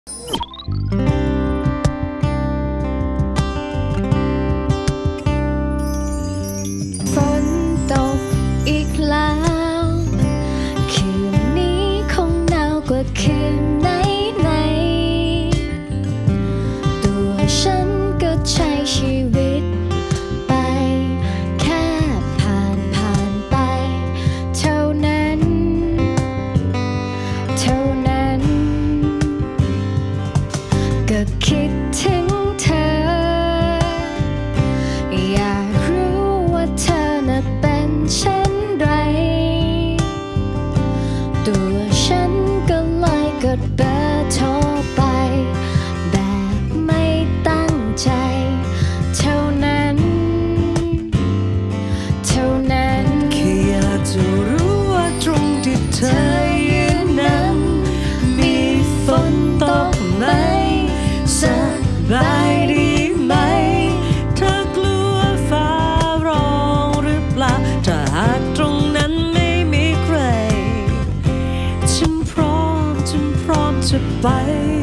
ฝนตกอีกแล้วคืนนี้คงหนาวกว่าคืนไหนตัวฉันก็ใช้ชีวิตไปแค่ผ่านไปเท่านั้นก็คิดถึงเธออยากรู้ว่าเธอน่ะเป็นเช่นไรตัวฉันก็เลยกดเบอร์โทรไปแบบไม่ตั้งใจเท่านั้นแค่อยากจะรู้ว่าตรงที่เธอยืนนั้นมีฝนตกไหมสบายดีไหมเธอกลัวฟ้าร้องหรือเปล่าถ้าหากตรงนั้นไม่มีใครฉันพร้อมจะไป